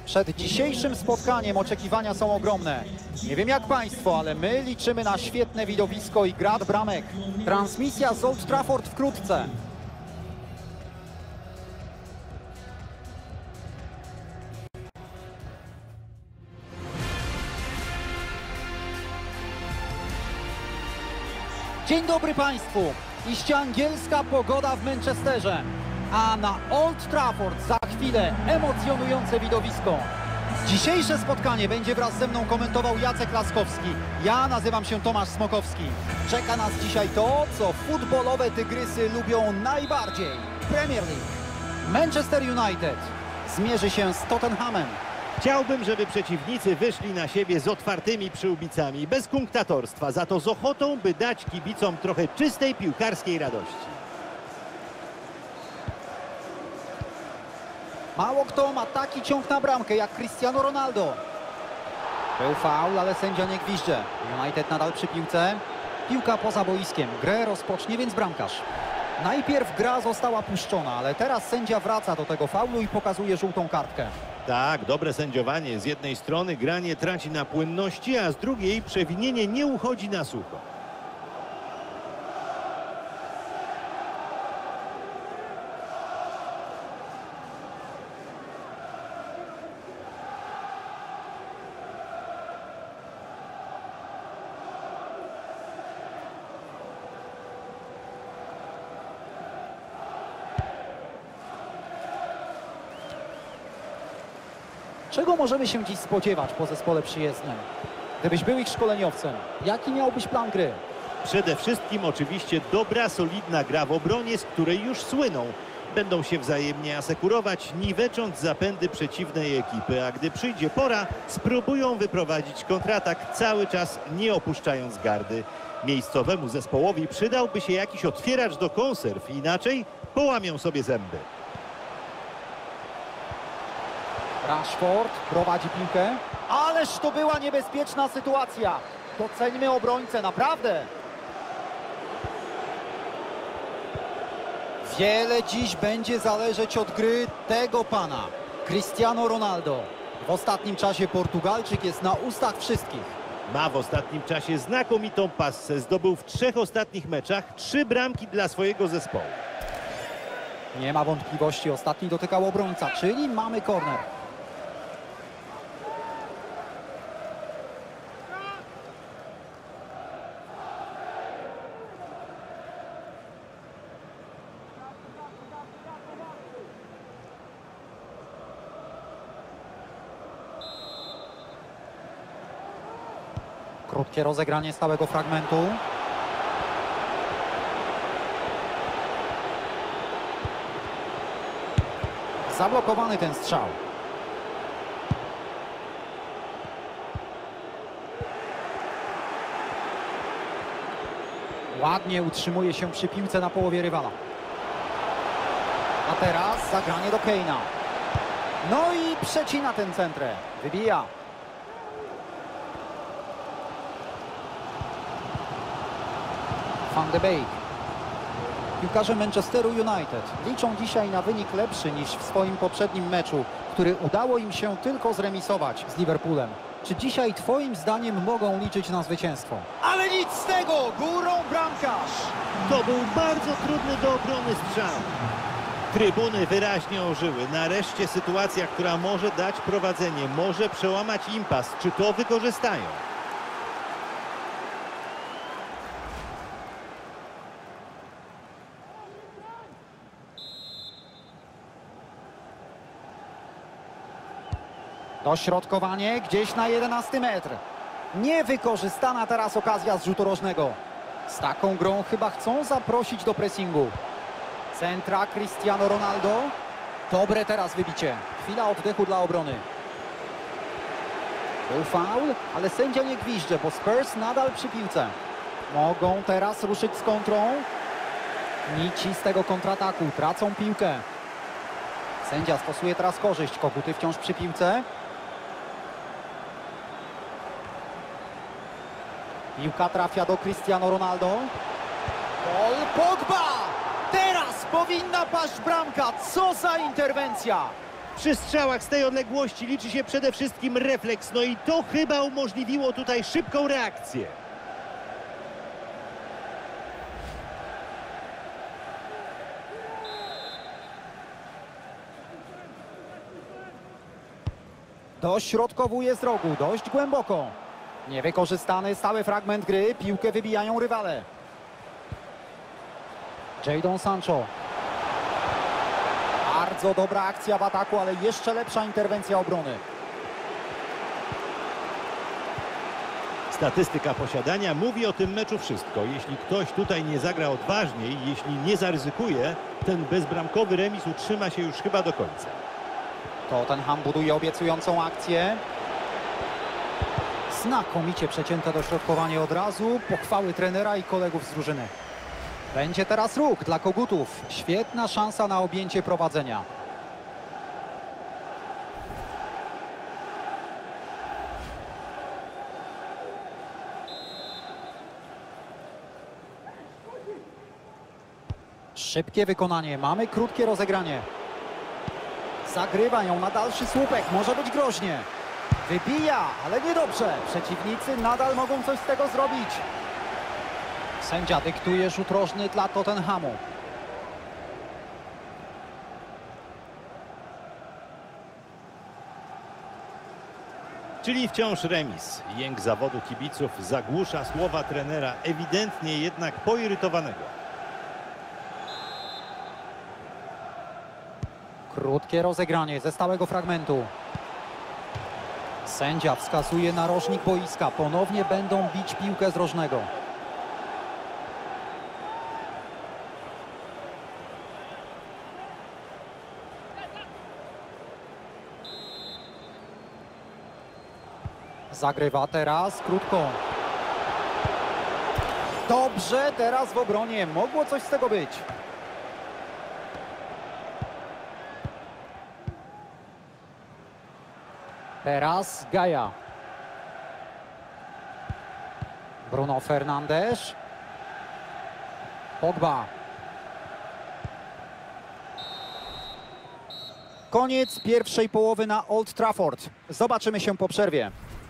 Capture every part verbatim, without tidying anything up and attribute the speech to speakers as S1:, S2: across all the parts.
S1: Przed dzisiejszym spotkaniem oczekiwania są ogromne. Nie wiem jak Państwo, ale my liczymy na świetne widowisko i grad bramek. Transmisja z Old Trafford wkrótce. Dzień dobry Państwu. Iście angielska pogoda w Manchesterze. A na Old Trafford za chwilę emocjonujące widowisko. Dzisiejsze spotkanie będzie wraz ze mną komentował Jacek Laskowski. Ja nazywam się Tomasz Smokowski. Czeka nas dzisiaj to, co futbolowe tygrysy lubią najbardziej. Premier League. Manchester United zmierzy się z Tottenhamem.
S2: Chciałbym, żeby przeciwnicy wyszli na siebie z otwartymi przyłbicami, bez kunktatorstwa, za to z ochotą, by dać kibicom trochę czystej piłkarskiej radości.
S1: Mało kto ma taki ciąg na bramkę jak Cristiano Ronaldo. Był faul, ale sędzia nie gwizdże. United nadal przy piłce. Piłka poza boiskiem. Grę rozpocznie więc bramkarz. Najpierw gra została puszczona, ale teraz sędzia wraca do tego faulu i pokazuje żółtą kartkę.
S2: Tak, dobre sędziowanie. Z jednej strony granie traci na płynności, a z drugiej przewinienie nie uchodzi na sucho.
S1: Czego możemy się dziś spodziewać po zespole przyjezdnym? Gdybyś był ich szkoleniowcem, jaki miałbyś plan gry?
S2: Przede wszystkim oczywiście dobra, solidna gra w obronie, z której już słyną. Będą się wzajemnie asekurować, niwecząc zapędy przeciwnej ekipy, a gdy przyjdzie pora, spróbują wyprowadzić kontratak, cały czas nie opuszczając gardy. Miejscowemu zespołowi przydałby się jakiś otwieracz do konserw, inaczej połamią sobie zęby.
S1: Rashford prowadzi piłkę. Ależ to była niebezpieczna sytuacja. Doceńmy obrońcę, naprawdę. Wiele dziś będzie zależeć od gry tego pana, Cristiano Ronaldo. W ostatnim czasie Portugalczyk jest na ustach wszystkich.
S2: Ma w ostatnim czasie znakomitą passę. Zdobył w trzech ostatnich meczach trzy bramki dla swojego zespołu.
S1: Nie ma wątpliwości, ostatni dotykał obrońca, czyli mamy korner. Krótkie rozegranie stałego fragmentu. Zablokowany ten strzał. Ładnie utrzymuje się przy piłce na połowie rywala. A teraz zagranie do Kane'a. No i przecina ten centrę. Wybija. Van de Beek. Piłkarze Manchesteru United liczą dzisiaj na wynik lepszy niż w swoim poprzednim meczu, który udało im się tylko zremisować z Liverpoolem. Czy dzisiaj twoim zdaniem mogą liczyć na zwycięstwo? Ale nic z tego! Górą bramkarz!
S2: To był bardzo trudny do obrony strzał. Trybuny wyraźnie ożyły. Nareszcie sytuacja, która może dać prowadzenie, może przełamać impas. Czy to wykorzystają?
S1: Dośrodkowanie gdzieś na jedenasty metr. Niewykorzystana teraz okazja z rzutu rożnego. Z taką grą chyba chcą zaprosić do pressingu. Centra Cristiano Ronaldo. Dobre teraz wybicie. Chwila oddechu dla obrony. Był faul, ale sędzia nie gwizdże, bo Spurs nadal przy piłce. Mogą teraz ruszyć z kontrą. Nici z tego kontrataku tracą piłkę. Sędzia stosuje teraz korzyść. Koguty wciąż przy piłce. Piłka trafia do Cristiano Ronaldo. Paul Pogba! Teraz powinna paść bramka. Co za interwencja!
S2: Przy strzałach z tej odległości liczy się przede wszystkim refleks, no i to chyba umożliwiło tutaj szybką reakcję.
S1: Dośrodkowuje z rogu, dość głęboko. Niewykorzystany stały fragment gry, piłkę wybijają rywale. Jadon Sancho. Bardzo dobra akcja w ataku, ale jeszcze lepsza interwencja obrony.
S2: Statystyka posiadania mówi o tym meczu wszystko. Jeśli ktoś tutaj nie zagra odważnie i jeśli nie zaryzykuje, ten bezbramkowy remis utrzyma się już chyba do końca.
S1: Tottenham buduje obiecującą akcję. Znakomicie przecięte dośrodkowanie od razu. Pochwały trenera i kolegów z drużyny. Będzie teraz róg dla Kogutów. Świetna szansa na objęcie prowadzenia. Szybkie wykonanie. Mamy krótkie rozegranie. Zagrywa ją na dalszy słupek. Może być groźnie. Wybija, ale niedobrze. Przeciwnicy nadal mogą coś z tego zrobić. Sędzia dyktuje rzut rożny dla Tottenhamu.
S2: Czyli wciąż remis. Jęk zawodu kibiców zagłusza słowa trenera, ewidentnie jednak poirytowanego.
S1: Krótkie rozegranie ze stałego fragmentu. Sędzia wskazuje narożnik boiska. Ponownie będą bić piłkę z rożnego. Zagrywa teraz krótko. Dobrze, teraz w obronie. Mogło coś z tego być. Teraz Gaja. Bruno Fernandes. Pogba. Koniec pierwszej połowy na Old Trafford. Zobaczymy się po przerwie.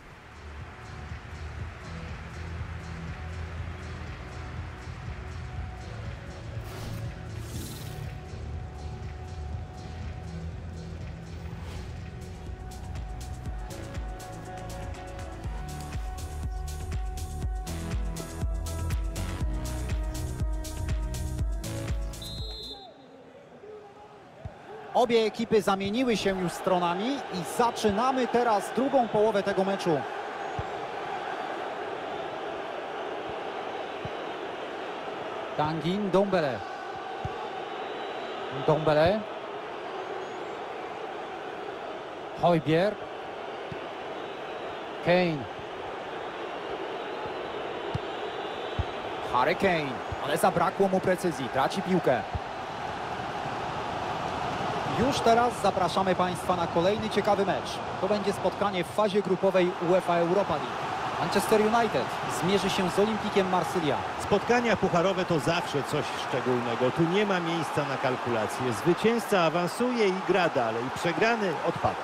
S1: Obie ekipy zamieniły się już stronami i zaczynamy teraz drugą połowę tego meczu. Tanguy Ndombele. Ndombele. Højbjerg. Kane. Harry Kane, ale zabrakło mu precyzji, traci piłkę. Już teraz zapraszamy Państwa na kolejny ciekawy mecz. To będzie spotkanie w fazie grupowej UEFA Europa League. Manchester United zmierzy się z Olympikiem Marsylia.
S2: Spotkania pucharowe to zawsze coś szczególnego. Tu nie ma miejsca na kalkulacje. Zwycięzca awansuje i gra dalej. Przegrany odpada.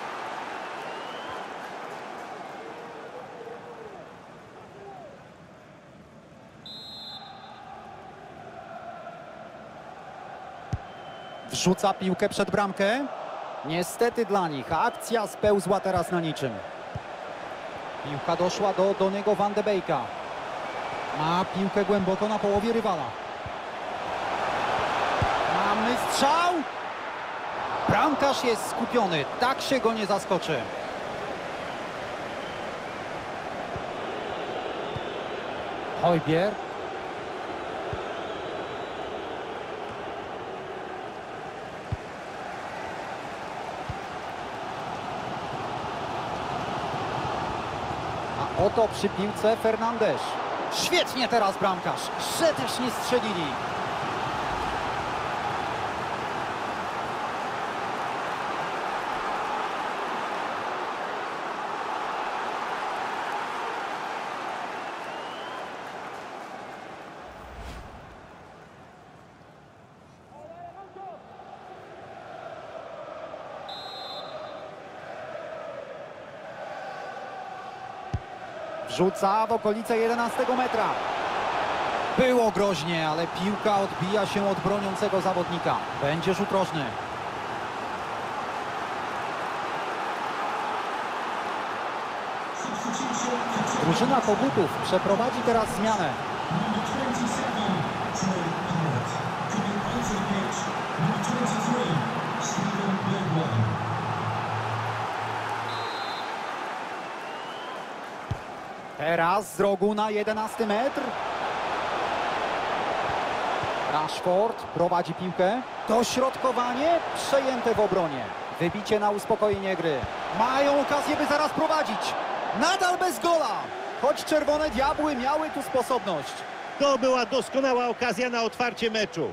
S1: Wrzuca piłkę przed bramkę. Niestety dla nich akcja spełzła teraz na niczym. Piłka doszła do Donnego Van de Beeka. Ma piłkę głęboko na połowie rywala. Mamy strzał. Bramkarz jest skupiony. Tak się go nie zaskoczy. Højbjerg. A oto przy piłce Fernandes. Świetnie teraz bramkarz, że też nie strzelili. Wrzuca w okolice jedenastego metra. Było groźnie, ale piłka odbija się od broniącego zawodnika. Będzie rzut rożny. Drużyna Kogutów przeprowadzi teraz zmianę. Teraz z rogu na jedenasty metr. Rashford prowadzi piłkę. Dośrodkowanie przejęte w obronie. Wybicie na uspokojenie gry. Mają okazję, by zaraz prowadzić. Nadal bez gola. Choć Czerwone Diabły miały tu sposobność.
S2: To była doskonała okazja na otwarcie meczu.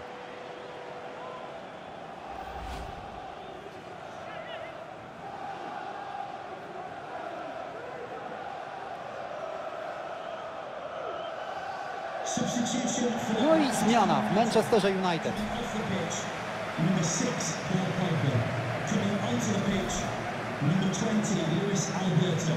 S1: No i zmiana w Manchesterze United.
S3: Number six, Paul Pogba. Coming onto the pitch, number twenty, Luis Alberto.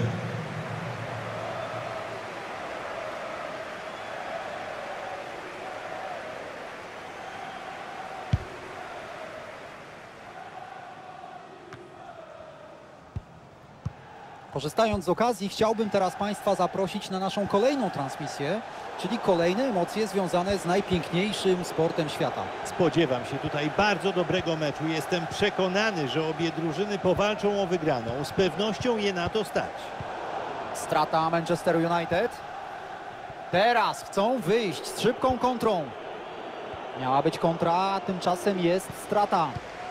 S1: Korzystając z okazji, chciałbym teraz Państwa zaprosić na naszą kolejną transmisję, czyli kolejne emocje związane z najpiękniejszym sportem świata.
S2: Spodziewam się tutaj bardzo dobrego meczu. Jestem przekonany, że obie drużyny powalczą o wygraną. Z pewnością je na to stać.
S1: Strata Manchester United. Teraz chcą wyjść z szybką kontrą. Miała być kontra, a tymczasem jest strata.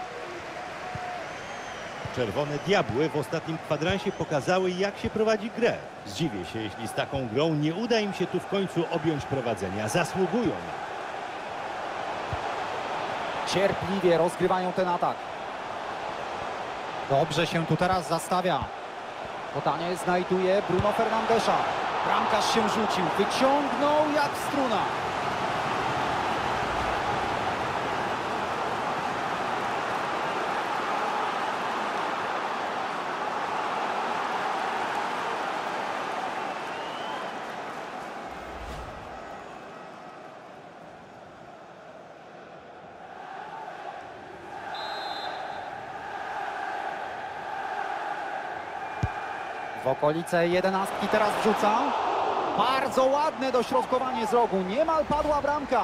S2: Czerwone Diabły w ostatnim kwadransie pokazały, jak się prowadzi grę. Zdziwię się, jeśli z taką grą nie uda im się tu w końcu objąć prowadzenia. Zasługują na to.
S1: Cierpliwie rozgrywają ten atak. Dobrze się tu teraz zastawia. Podanie znajduje Bruno Fernandesza. Bramkarz się rzucił, wyciągnął jak struna. W okolice jedenastki teraz wrzuca. Bardzo ładne dośrodkowanie z rogu. Niemal padła bramka.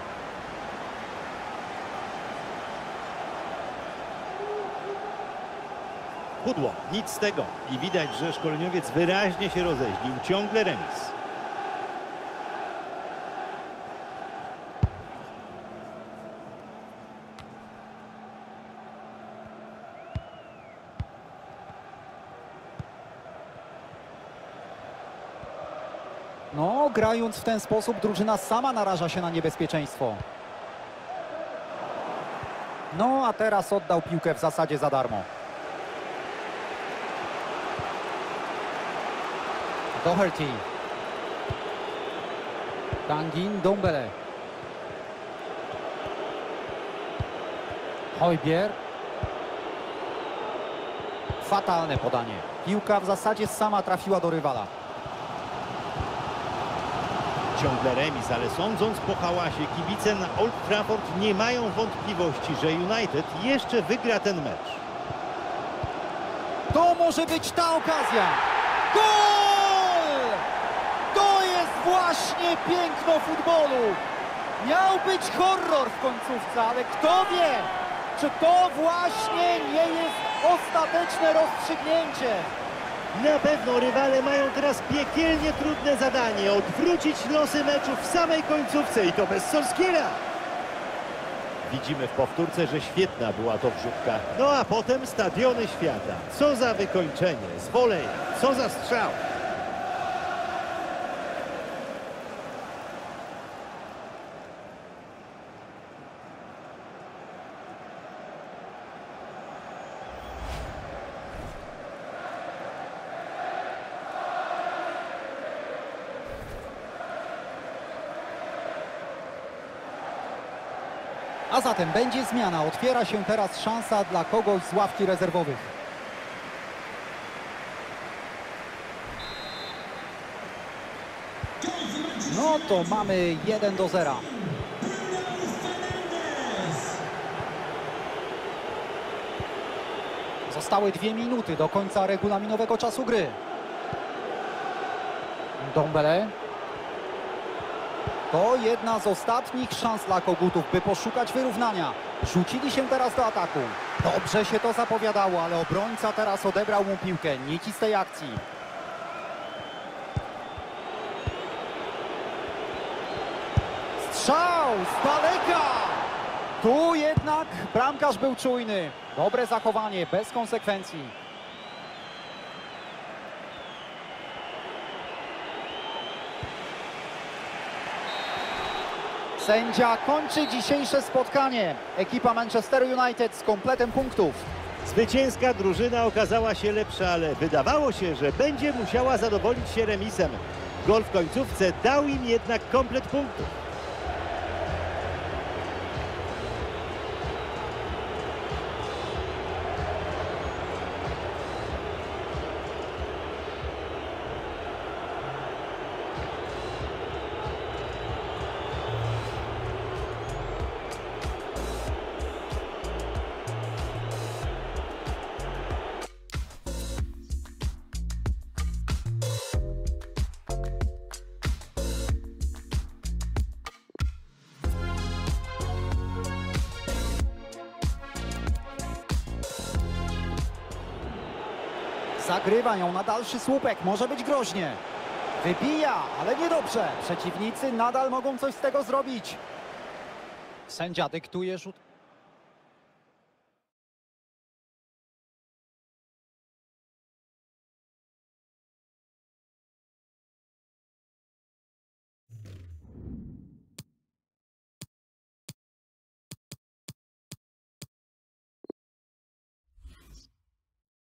S2: Pudło, nic z tego. I widać, że szkoleniowiec wyraźnie się rozeźlił. Ciągle remis.
S1: No, grając w ten sposób, drużyna sama naraża się na niebezpieczeństwo. No, a teraz oddał piłkę w zasadzie za darmo. Doherty. Tanguy Ndombele. Højbjerg. Fatalne podanie. Piłka w zasadzie sama trafiła do rywala.
S2: Ciągle remis, ale sądząc po hałasie, kibice na Old Trafford nie mają wątpliwości, że United jeszcze wygra ten mecz.
S1: To może być ta okazja. Gol! To jest właśnie piękno futbolu. Miał być horror w końcówce, ale kto wie, czy to właśnie nie jest ostateczne rozstrzygnięcie.
S2: Na pewno rywale mają teraz piekielnie trudne zadanie. Odwrócić losy meczu w samej końcówce i to bez Solskiera. Widzimy w powtórce, że świetna była to wrzutka. No a potem stadiony świata. Co za wykończenie, z voleja, co za strzał.
S1: A zatem będzie zmiana. Otwiera się teraz szansa dla kogoś z ławki rezerwowych. No to mamy jeden do zera. Zostały dwie minuty do końca regulaminowego czasu gry. Ndombele. To jedna z ostatnich szans dla Kogutów, by poszukać wyrównania. Rzucili się teraz do ataku. Dobrze się to zapowiadało, ale obrońca teraz odebrał mu piłkę. Nici z tej akcji. Strzał z daleka! Tu jednak bramkarz był czujny. Dobre zachowanie, bez konsekwencji. Sędzia kończy dzisiejsze spotkanie. Ekipa Manchester United z kompletem punktów.
S2: Zwycięska drużyna okazała się lepsza, ale wydawało się, że będzie musiała zadowolić się remisem. Gol w końcówce dał im jednak komplet punktów.
S1: Zagrywa ją na dalszy słupek, może być groźnie. Wybija, ale niedobrze. Przeciwnicy nadal mogą coś z tego zrobić. Sędzia dyktuje rzut.